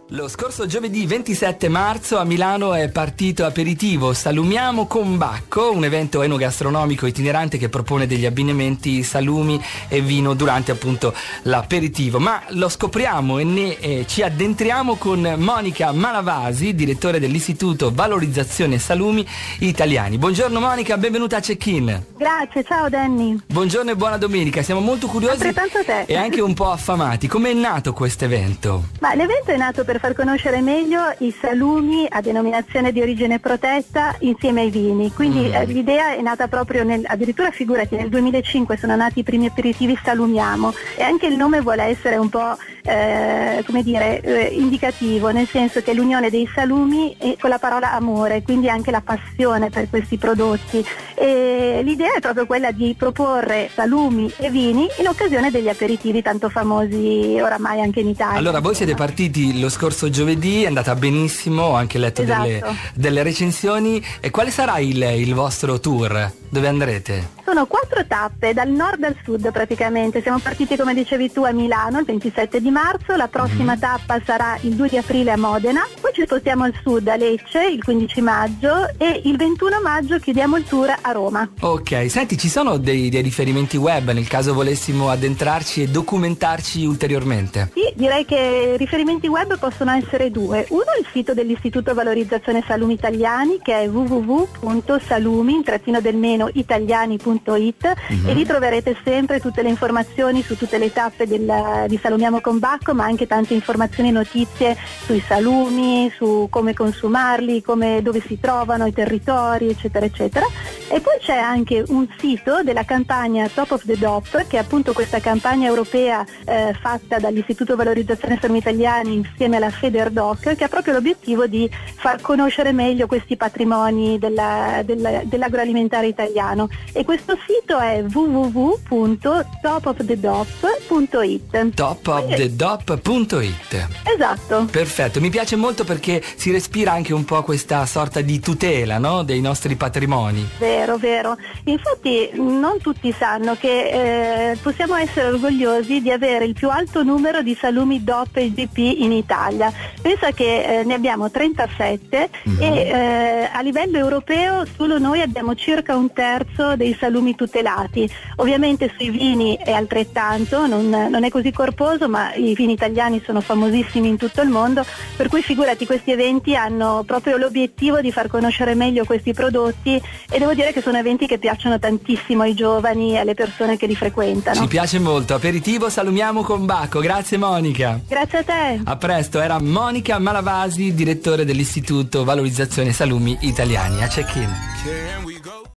Lo scorso giovedì 27 marzo a Milano è partito Aperitivo Salumiamo con Bacco, un evento enogastronomico itinerante che propone degli abbinamenti salumi e vino durante appunto l'aperitivo. Ma lo scopriamo e ci addentriamo con Monica Malavasi, direttore dell'Istituto Valorizzazione Salumi Italiani. Buongiorno Monica, benvenuta a Check-in. Grazie, ciao Danny. Buongiorno e buona domenica, siamo molto curiosi Altrettanto a te. E anche un po' affamati. Come è nato questo evento? L'evento è nato per far conoscere meglio i salumi a denominazione di origine protetta insieme ai vini, quindi l'idea è nata proprio addirittura figurati, nel 2005 sono nati i primi aperitivi Salumiamo e anche il nome vuole essere un po' indicativo, nel senso che è l'unione dei salumi con la parola amore, quindi anche la passione per questi prodotti, e l'idea è proprio quella di proporre salumi e vini in occasione degli aperitivi tanto famosi oramai anche in Italia. Allora, voi siete partiti lo scorso giovedì, è andata benissimo, ho anche letto delle recensioni. E quale sarà il vostro tour? Dove andrete? Sono 4 tappe, dal nord al sud praticamente. Siamo partiti, come dicevi tu, a Milano il 27 di marzo, la prossima tappa sarà il 2 di aprile a Modena, poi ci spostiamo al sud a Lecce il 15 maggio e il 21 maggio chiudiamo il tour a Roma. Ok, senti, ci sono dei riferimenti web nel caso volessimo addentrarci e documentarci ulteriormente? Sì, direi che riferimenti web possono essere 2. Uno è il sito dell'Istituto Valorizzazione Salumi Italiani, che è www.salumi-italiani.it e lì troverete sempre tutte le informazioni su tutte le tappe di Salumiamo con Bacco, ma anche tante informazioni e notizie sui salumi, su come consumarli, dove si trovano, i territori, eccetera eccetera. E poi c'è anche un sito della campagna Top of the DOP, che è appunto questa campagna europea fatta dall'Istituto Valorizzazione Salumi Italiani insieme alla Federdoc, che ha proprio l'obiettivo di far conoscere meglio questi patrimoni dell'agroalimentare italiano, e questo sito è www.topofthedop.it. topofthedop.it. Esatto. Perfetto, mi piace molto perché si respira anche un po' questa sorta di tutela, no? Dei nostri patrimoni. Vero, vero. Infatti non tutti sanno che possiamo essere orgogliosi di avere il più alto numero di salumi DOP e GP in Italia. Pensa che ne abbiamo 37 e a livello europeo solo noi abbiamo circa un terzo dei salumi tutelati. Ovviamente sui vini è altrettanto, non è così corposo, ma i vini italiani sono famosissimi in tutto il mondo, per cui figurati, questi eventi hanno proprio l'obiettivo di far conoscere meglio questi prodotti, e devo dire che sono eventi che piacciono tantissimo ai giovani e alle persone che li frequentano. Ci piace molto. Aperitivo Salumiamo con Bacco. Grazie Monica. Grazie a te. A presto. Era Monica Malavasi, direttore dell'Istituto Valorizzazione Salumi Italiani. A Check-in.